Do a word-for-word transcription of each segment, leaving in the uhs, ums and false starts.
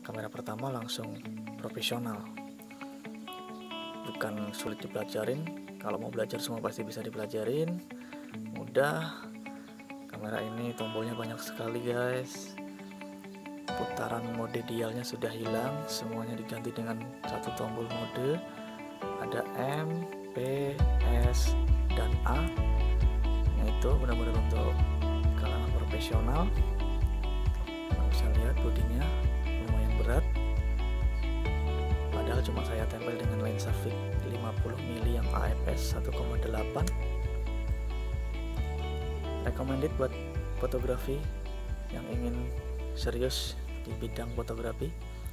kamera pertama langsung profesional, bukan sulit dipelajarin. Kalau mau belajar semua pasti bisa dipelajarin, mudah. Kamera ini tombolnya banyak sekali guys, putaran mode dialnya sudah hilang, semuanya diganti dengan satu tombol mode. Ada M, P, S, dan A. Nah, itu benar-benar untuk kalangan profesional. Nah, bisa lihat bodinya lumayan berat, padahal cuma saya tempel dengan lensa fix lima puluh mili yang A F S satu koma delapan. Recommended buat fotografi yang ingin serius di bidang fotografi.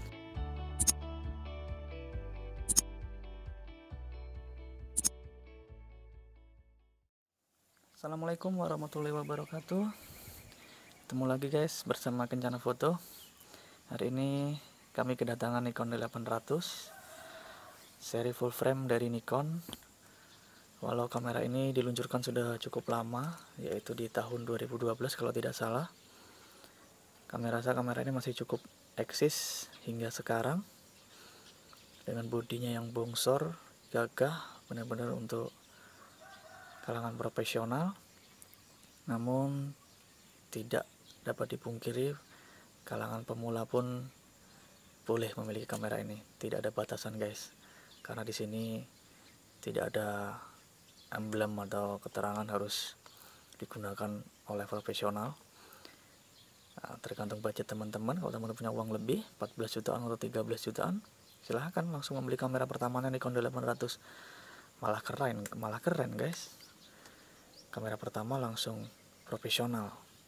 Assalamualaikum warahmatullahi wabarakatuh. Ketemu lagi guys bersama Kencana Foto. Hari ini kami kedatangan Nikon D delapan ratus seri full frame dari Nikon. Walau kamera ini diluncurkan sudah cukup lama, yaitu di tahun dua ribu dua belas kalau tidak salah. Kami rasa kamera ini masih cukup eksis hingga sekarang, dengan bodinya yang bongsor, gagah, benar-benar untuk kalangan profesional. Namun tidak dapat dipungkiri, kalangan pemula pun boleh memiliki kamera ini. Tidak ada batasan guys, karena di sini tidak ada emblem atau keterangan harus digunakan oleh profesional. Nah, tergantung budget teman-teman. Kalau teman-teman punya uang lebih empat belas jutaan atau tiga belas jutaan, silahkan langsung membeli kamera pertamanya Nikon D delapan ratus. Malah keren, malah keren guys. Kamera pertama langsung profesional,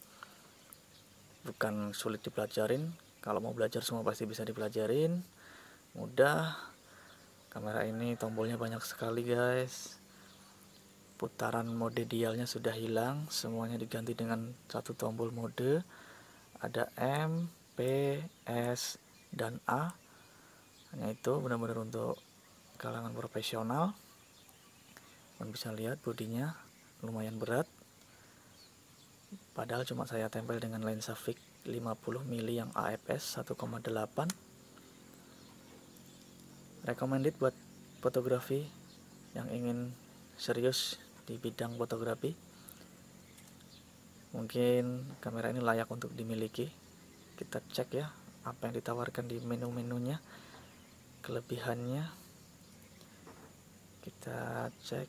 bukan sulit dipelajarin. Kalau mau belajar semua pasti bisa dipelajarin, mudah. Kamera ini tombolnya banyak sekali guys, putaran mode dialnya sudah hilang, semuanya diganti dengan satu tombol mode. Ada M, P, S, dan A. Hanya itu benar-benar untuk kalangan profesional. Kalian bisa lihat bodinya lumayan berat, padahal cuma saya tempel dengan lensa fix lima puluh mili yang A F S satu koma delapan. Recommended buat fotografi yang ingin serius di bidang fotografi. Mungkin kamera ini layak untuk dimiliki. Kita cek ya apa yang ditawarkan di menu-menunya, kelebihannya. Kita cek.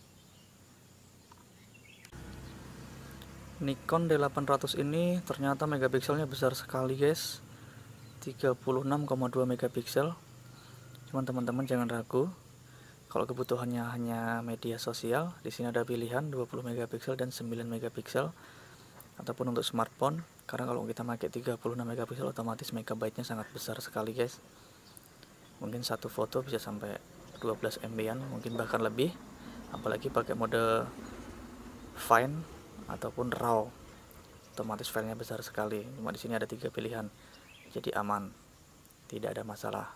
Nikon D delapan ratus ini ternyata megapikselnya besar sekali guys, tiga puluh enam koma dua megapiksel. Cuman teman-teman jangan ragu, kalau kebutuhannya hanya media sosial, di sini ada pilihan dua puluh megapiksel dan sembilan megapiksel, ataupun untuk smartphone. Karena kalau kita pakai tiga puluh enam megapiksel otomatis megabyte-nya sangat besar sekali guys. Mungkin satu foto bisa sampai dua belas M B-an, mungkin bahkan lebih. Apalagi pakai mode fine ataupun raw, otomatis filenya besar sekali. Cuma di sini ada tiga pilihan, jadi aman, tidak ada masalah.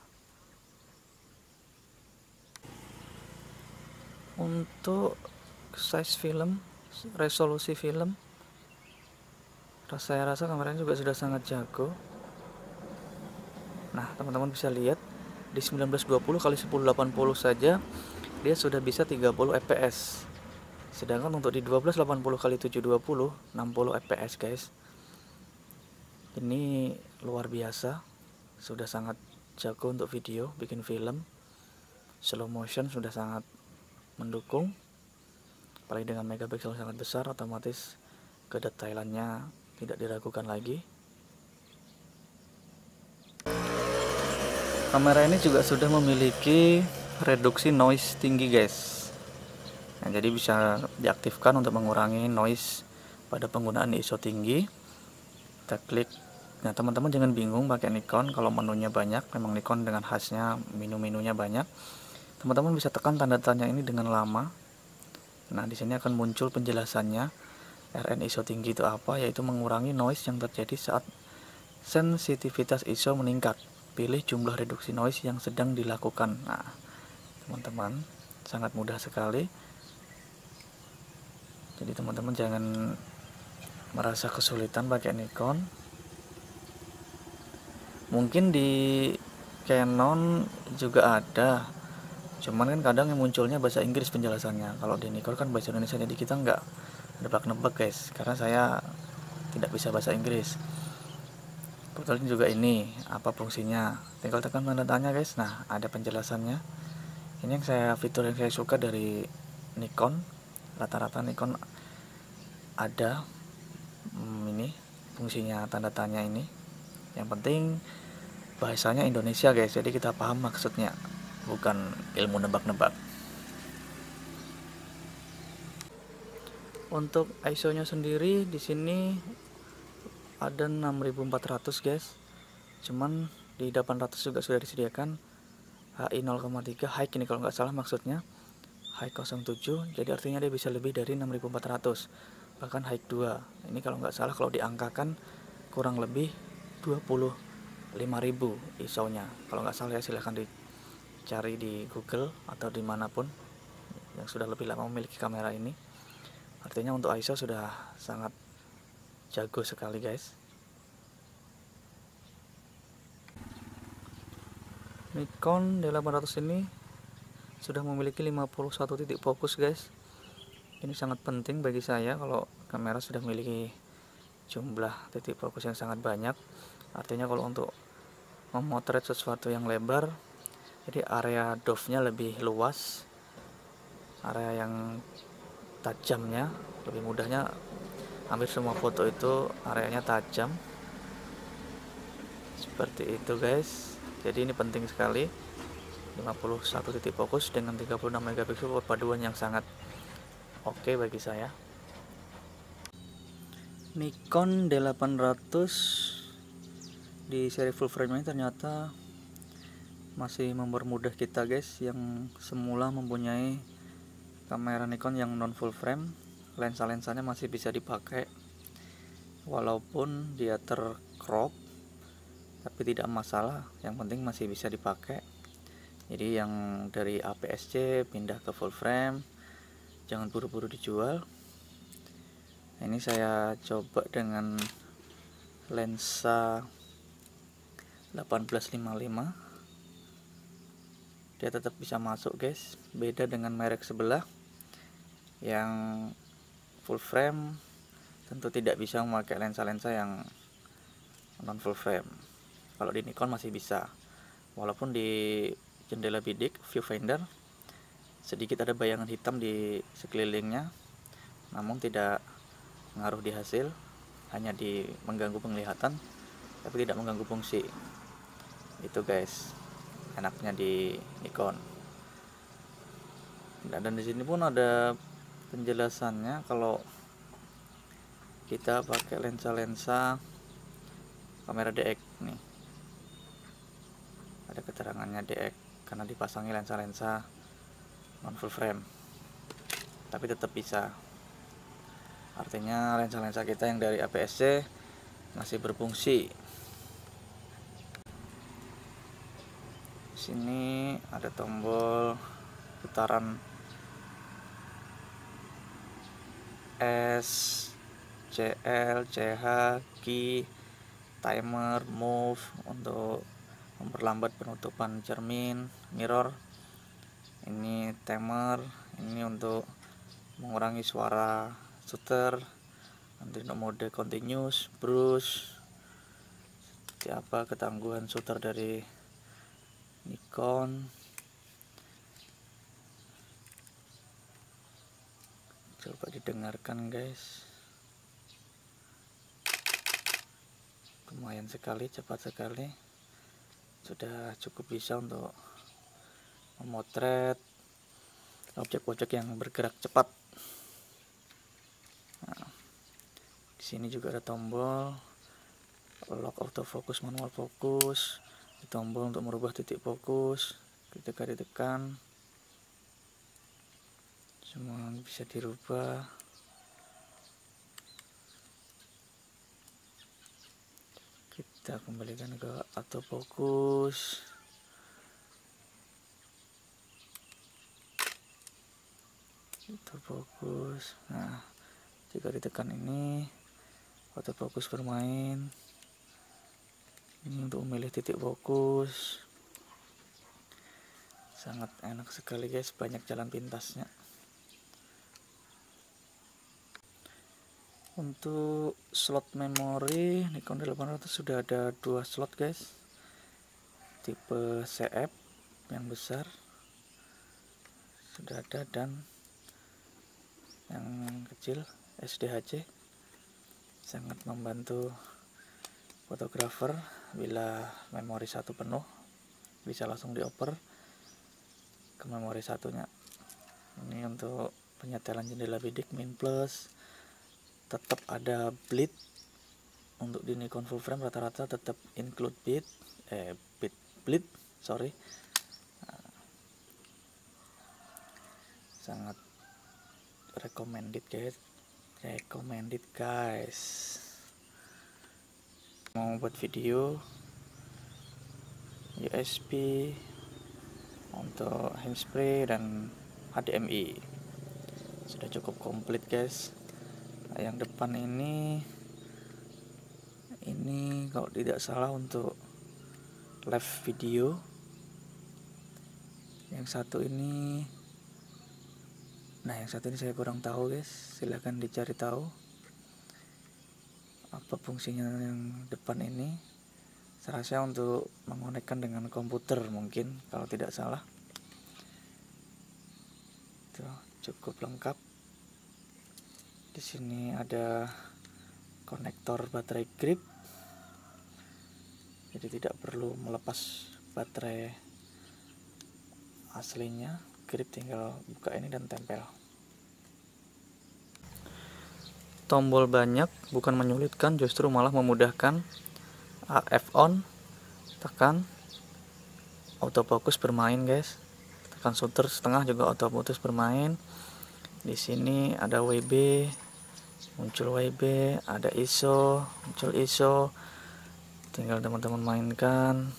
Untuk size film, resolusi film, saya rasa kameranya juga sudah sangat jago. Nah, teman-teman bisa lihat di sembilan belas dua puluh kali sepuluh delapan puluh saja dia sudah bisa tiga puluh F P S. Sedangkan untuk di dua belas delapan puluh kali tujuh dua puluh enam puluh F P S guys. Ini luar biasa, sudah sangat jago untuk video, bikin film. Slow motion sudah sangat mendukung. Apalagi dengan megapiksel sangat besar, otomatis kedetailannya tidak diragukan lagi. Kamera ini juga sudah memiliki reduksi noise tinggi guys. Nah, jadi bisa diaktifkan untuk mengurangi noise pada penggunaan I S O tinggi. Kita klik. Nah, teman-teman jangan bingung pakai Nikon kalau menunya banyak. Memang Nikon dengan khasnya menu-menunya banyak. Teman-teman bisa tekan tanda tanya ini dengan lama. Nah, di sini akan muncul penjelasannya. R N I S O tinggi itu apa? Yaitu mengurangi noise yang terjadi saat sensitivitas I S O meningkat. Pilih jumlah reduksi noise yang sedang dilakukan. Nah, teman-teman, sangat mudah sekali. Jadi teman-teman jangan merasa kesulitan pakai Nikon. Mungkin di Canon juga ada, cuman kan kadang yang munculnya bahasa Inggris penjelasannya. Kalau di Nikon kan bahasa Indonesia, jadi kita nggak nebak-nebak guys, karena saya tidak bisa bahasa Inggris. Kebetulan juga ini apa fungsinya, tinggal tekan tanda tanya guys. Nah, ada penjelasannya. Ini yang saya fitur yang saya suka dari Nikon. Rata-rata Nikon ada hmm, ini fungsinya tanda tanya ini. Yang penting bahasanya Indonesia guys, jadi kita paham maksudnya, bukan ilmu nebak-nebak. Untuk I S O-nya sendiri di sini ada enam ribu empat ratus guys. Cuman di delapan ratus juga sudah disediakan H I nol koma tiga high ini kalau nggak salah maksudnya. High nol tujuh, jadi artinya dia bisa lebih dari enam ribu empat ratus. Bahkan high dua. Ini kalau nggak salah kalau diangkakan kurang lebih dua puluh lima ribu I S O-nya. Kalau nggak salah ya, silahkan dicari di Google atau dimanapun yang sudah lebih lama memiliki kamera ini. Artinya untuk I S O sudah sangat jago sekali guys. Nikon D delapan ratus ini sudah memiliki lima puluh satu titik fokus guys. Ini sangat penting bagi saya kalau kamera sudah memiliki jumlah titik fokus yang sangat banyak. Artinya kalau untuk memotret sesuatu yang lebar, jadi area dove-nya lebih luas, area yang tajamnya lebih mudahnya, hampir semua foto itu areanya tajam seperti itu guys. Jadi ini penting sekali, lima puluh satu titik fokus dengan tiga puluh enam megapiksel, perpaduan yang sangat oke okay bagi saya. Nikon D delapan ratus di seri full frame ini ternyata masih mempermudah kita guys, yang semula mempunyai kamera Nikon yang non full frame. Lensa-lensanya masih bisa dipakai walaupun dia tercrop, tapi tidak masalah, yang penting masih bisa dipakai. Jadi yang dari A P S C pindah ke full frame, jangan buru-buru dijual. Ini saya coba dengan lensa delapan belas lima puluh lima, dia tetap bisa masuk guys. Beda dengan merek sebelah yang full frame, tentu tidak bisa memakai lensa-lensa yang non full frame. Kalau di Nikon masih bisa, walaupun di jendela bidik viewfinder sedikit ada bayangan hitam di sekelilingnya, namun tidak ngaruh di hasil, hanya di mengganggu penglihatan tapi tidak mengganggu fungsi. Itu guys enaknya di Nikon. Dan di sini pun ada penjelasannya kalau kita pakai lensa-lensa kamera D X nih, ada keterangannya D X karena dipasangi lensa-lensa non full frame, tapi tetap bisa. Artinya lensa-lensa kita yang dari A P S C masih berfungsi. Sini ada tombol putaran S, C L, C H, key, timer, move untuk memperlambat penutupan cermin, mirror. Ini timer, ini untuk mengurangi suara shutter, nanti untuk mode continuous, brush, seperti apa ketangguhan shutter dari Nikon. Coba didengarkan guys, lumayan sekali, cepat sekali, sudah cukup bisa untuk memotret objek-objek yang bergerak cepat. Nah, di sini juga ada tombol lock autofocus, manual fokus, tombol untuk merubah titik fokus ketika ditekan, semua bisa dirubah. Kita kembalikan ke autofocus. Autofocus. Nah, jika ditekan ini autofocus bermain. Ini untuk memilih titik fokus sangat enak sekali guys, banyak jalan pintasnya. Untuk slot memori Nikon D delapan ratus sudah ada dua slot guys, tipe C F yang besar sudah ada, dan yang kecil S D H C. Sangat membantu fotografer bila memori satu penuh, bisa langsung dioper ke memori satunya. Ini untuk penyetelan jendela bidik min plus. Tetap ada bleed untuk di Nikon full frame, rata-rata tetap include bleed eh bleed bleed sorry nah, sangat recommended guys recommended guys mau buat video U S B untuk handspray dan H D M I sudah cukup komplit guys. Nah, yang depan ini ini kalau tidak salah untuk live video, yang satu ini nah yang satu ini saya kurang tahu guys, silahkan dicari tahu apa fungsinya yang depan ini. Saya rasa untuk mengonekkan dengan komputer mungkin kalau tidak salah. Itu cukup lengkap. Di sini ada konektor baterai grip, jadi tidak perlu melepas baterai aslinya, grip tinggal buka ini dan tempel. Tombol banyak bukan menyulitkan, justru malah memudahkan. A F on, tekan autofocus bermain guys, tekan shutter setengah juga autofocus bermain. Di sini ada W B, muncul W B, ada I S O, muncul I S O, tinggal teman-teman mainkan.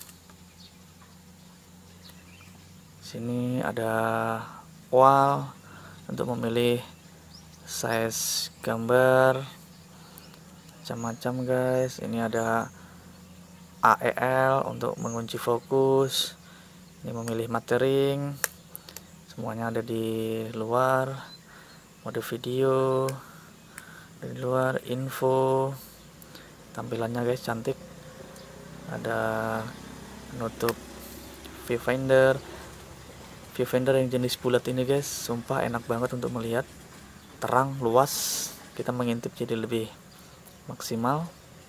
Sini ada wall untuk memilih size gambar macam-macam guys. Ini ada A E L untuk mengunci fokus, ini memilih matering, semuanya ada di luar. Mode video di luar, info, tampilannya guys cantik. Ada penutup viewfinder viewfinder yang jenis bulat ini guys, sumpah enak banget untuk melihat, terang luas, kita mengintip jadi lebih maksimal.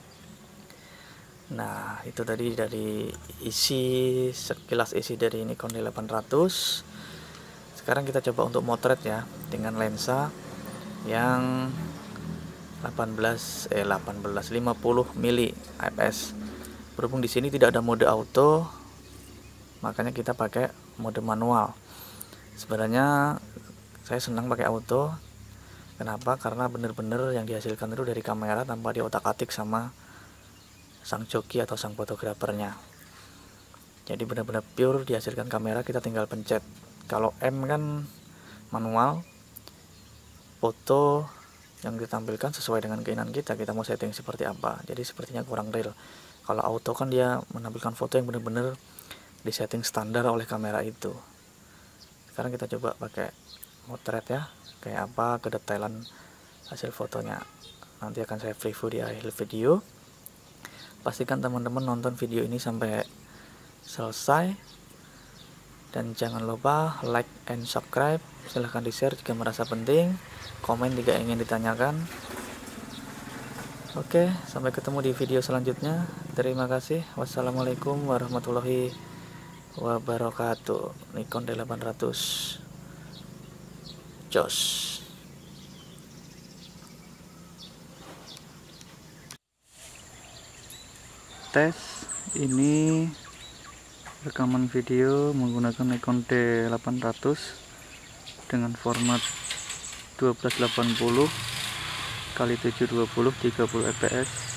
Nah, itu tadi dari isi sekilas isi dari Nikon D delapan ratus. Sekarang kita coba untuk motret ya, dengan lensa yang delapan belas eh delapan belas lima puluh mili F S. Berhubung di sini tidak ada mode auto, makanya kita pakai mode manual. Sebenarnya saya senang pakai auto. Kenapa? Karena bener-bener yang dihasilkan itu dari kamera tanpa diotak-atik sama sang joki atau sang fotografernya. Jadi benar-benar pure dihasilkan kamera, kita tinggal pencet. Kalau M kan manual, foto yang ditampilkan sesuai dengan keinginan kita, kita mau setting seperti apa, jadi sepertinya kurang real. Kalau auto kan dia menampilkan foto yang benar-benar disetting standar oleh kamera itu. Sekarang kita coba pakai motret ya, kayak apa kedetailan hasil fotonya. Nanti akan saya preview di akhir video. Pastikan teman-teman nonton video ini sampai selesai, dan jangan lupa like and subscribe. Silahkan di share jika merasa penting, komen jika ingin ditanyakan. Oke, sampai ketemu di video selanjutnya. Terima kasih. Wassalamualaikum warahmatullahi wabarakatuh. Nikon D delapan ratus jos. Tes ini rekaman video menggunakan Nikon D delapan ratus dengan format dua belas delapan puluh kali tujuh dua puluh tiga puluh fps.